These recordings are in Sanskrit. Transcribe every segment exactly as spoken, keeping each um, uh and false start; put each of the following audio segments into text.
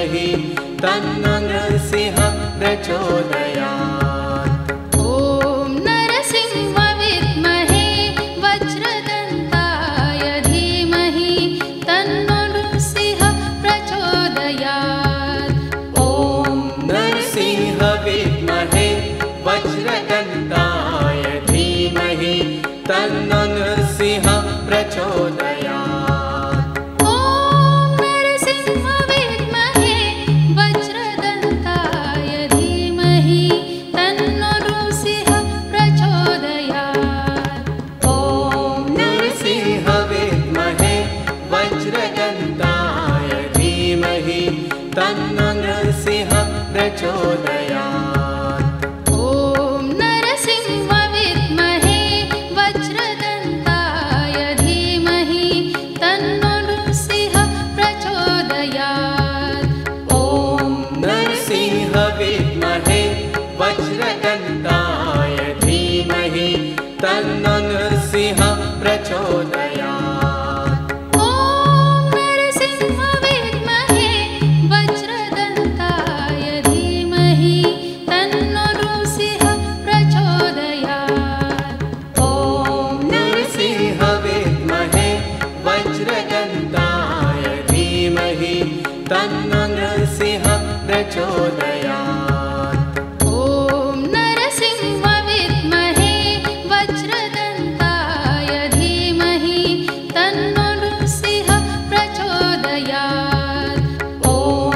धीमहि तन्नो नरसिंह प्रचोदयात्। ॐ नरसिंह विद्महे वज्रदन्ताय धीमहि तन्नो नृसिंह प्रचोदयात्। ॐ नरसिंह विद्महे वज्रदन्ताय धीमहि तन्नो नरसिंह प्रचोदयात्। ॐ नरसिंह विद्महे वज्रदन्ताय धीमहि तन्नो नृसिंह प्रचोदयात्। ॐ नरसिंह विद्महे वज्रदन्ताय धीमहि तन्नो नरसिंह प्रचोदयात्। ॐ नरसिंह विद्महे वज्रदन्ताय धीमहि तन्नो नृसिंह प्रचोदयात्। ॐ नरसिंह विद्महे वज्रदन्ताय धीमहि तन्नो नरसिंह प्रचोदयात्। ॐ नरसिंह विद्महे वज्रदन्ताय धीमहि तन्नो नृसिंह प्रचोदयात्। ॐ नरसिंह विद्महे वज्रदन्ताय धीमहि तन्नो नरसिंह प्रचोदयात्। ॐ नरसिंह विद्महे वज्रदन्ताय धीमहि तन्नो नृसिंह प्रचोदयात्। ॐ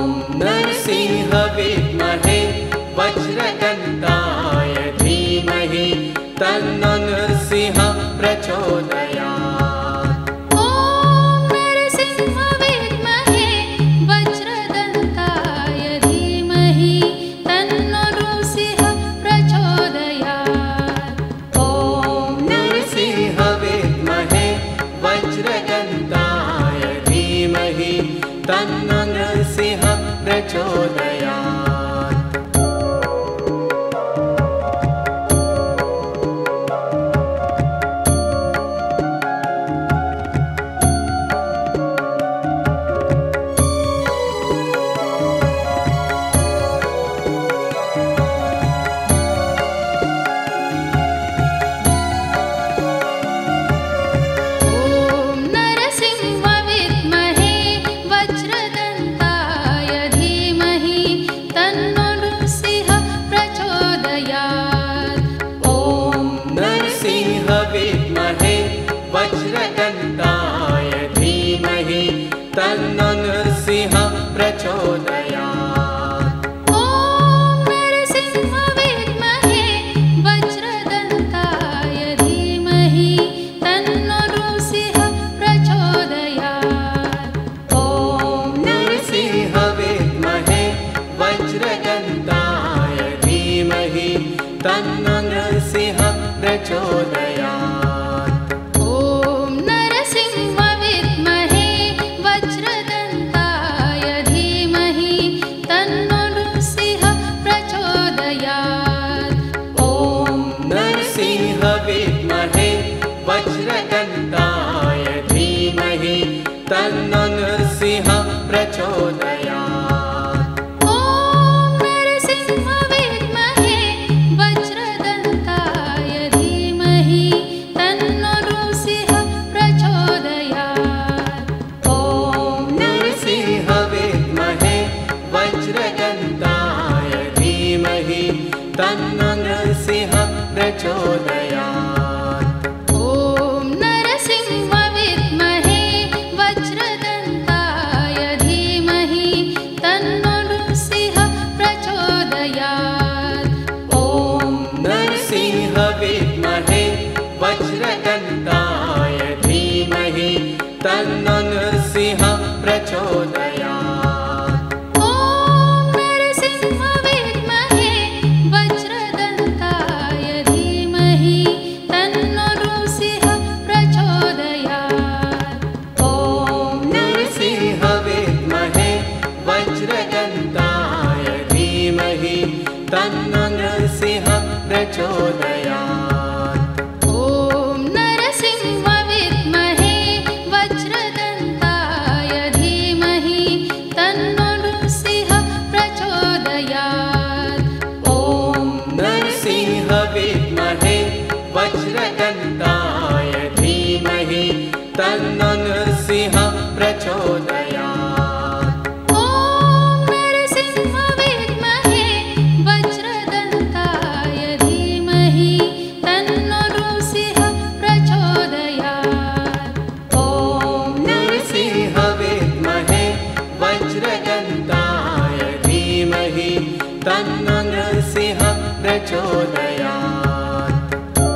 नरसिंह विद्महे वज्रदन्ताय धीमहि तन्नो नरसिंह प्रचोदयात्। ॐ नरसिंह विद्महे वज्रदन्ताय धीमहि तन्नो नृसिंह प्रचोदयात्। ॐ नरसिंह विद्महे वज्रदन्ताय धीमहि तन्नो नरसिंह प्रचोदयात्। ॐ नरसिंह विद्महे वज्रदन्ताय धीमहि तन्नो नृसिंह प्रचोदयात्। ॐ नरसिंह विद्महे वज्रदन्ताय धीमहि तन्नो नरसिंह प्रचोदयात्। ॐ नरसिंह विद्महे वज्रदन्ताय धीमहि तन्नो नृसिंह प्रचोदयात्। ॐ नरसिंह विद्महे वज्रदन्ताय धीमहि तन्नो नरसिंह प्रचोदयात्। ॐ नरसिंह विद्महे वज्रदन्ताय धीमहि तन्नो नृसिंह प्रचोदयात्। ॐ नरसिंह विद्महे वज्रदन्ताय धीमहि तन्नो नरसिंह प्रचोदयात्। ॐ नरसिंह विद्महे वज्रदन्ताय धीमहि तन्नो नृसिंह प्रचोदयात्। ॐ नरसिंह विद्महे वज्रदन्ताय धीमहि तन्नो नरसिंह प्रचोदयात्। ॐ नरसिंह विद्महे वज्रदन्ताय धीमहि तन्नो नृसिंह प्रचोदयात्। ॐ नरसिंह विद्महे वज्रदन्ताय धीमहि तन्नो नरसिंह प्रचोदयात्। ॐ नरसिंह विद्महे वज्रदन्ताय धीमहि तन्नो नृसिंह प्रचोदयात्। ॐ नरसिंह विद्महे वज्रदन्ताय धीमहि तन्नो नरसिंह प्रचोदयात्। ॐ नरसिंह विद्महे वज्रदन्ताय धीमहि प्रचोदयात्।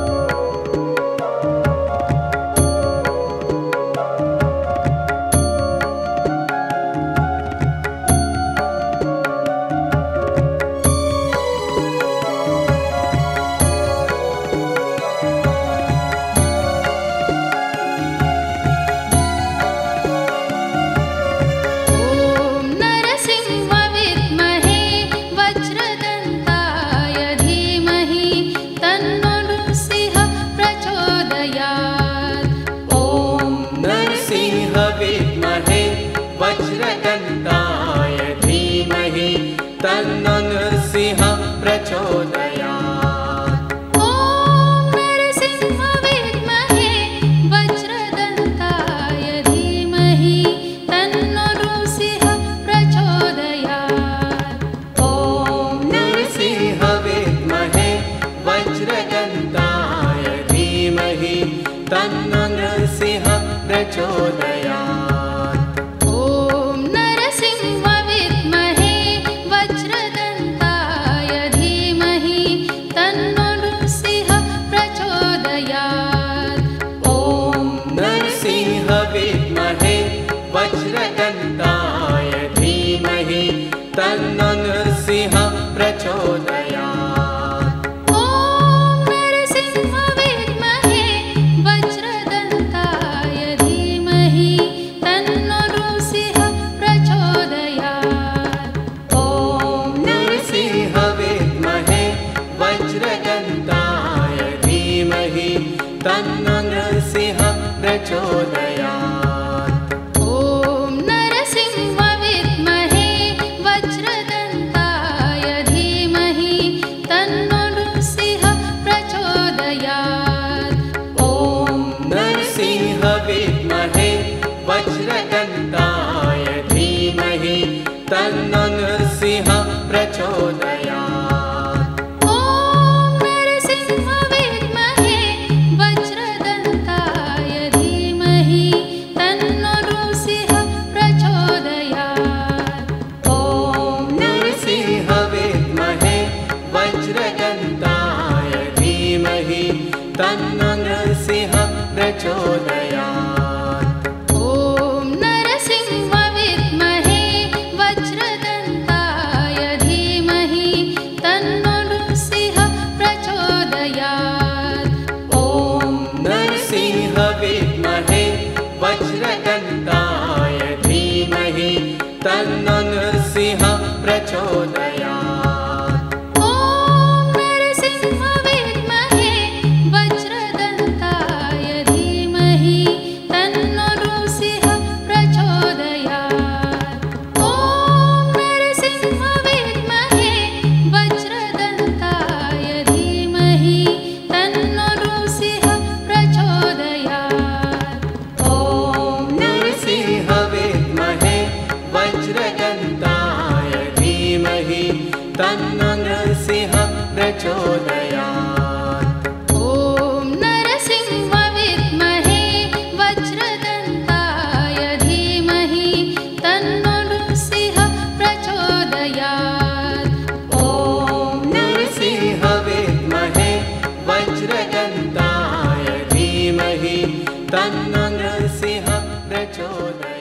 वज्रदन्ताय धीमहि तन्नो नरसिंहः प्रचोदयात्। ॐ नरसिंह विद्महे वज्रदन्ताय धीमहि तन्नो नरसिंहः प्रचोदयात्। ॐ नरसिंह विद्महे वज्रदन्ताय धीमहि तन्नो नरसिंहः प्रचोदयात्। वज्रदन्ताय धीमहि तन्नो नरसिंहः प्रचोदयात्। ॐ नरसिंह विद्महे वज्रदन्ताय धीमहि तन्नो नरसिंहः प्रचोदयात्। ॐ नरसिंह विद्महे वज्रदन्ताय धीमहि तन्नो नरसिंहः प्रचोदयात्। वज्रदन्ताय धीमहि तन्नो नरसिंहः प्रचोदयात्। ॐ नरसिंह विद्महे वज्रदन्ताय धीमहि तन्नो नरसिंहः प्रचोदयात्। ॐ नरसिंह विद्महे वज्रदन्ताय धीमहि तन्नो नरसिंहः प्रचोदयात्। वज्रदन्ताय धीमहि तन्नो नरसिंहः प्रचोदयात्। ॐ नरसिंह विद्महे वज्रदन्ताय धीमहि तन्नो नरसिंहः प्रचोदयात्। ॐ नरसिंह विद्महे वज्रदन्ताय धीमहि तन्नो नरसिंहः प्रचोदयात्। वज्रदन्ताय धीमहि तन्नो नरसिंहः प्रचोदयात्। ॐ नरसिंह विद्महे वज्रदन्ताय धीमहि तन्नो नरसिंहः प्रचोदयात्। ॐ नरसिंह विद्महे वज्रदन्ताय धीमहि तन्नो नरसिंहः प्रचोदयात्।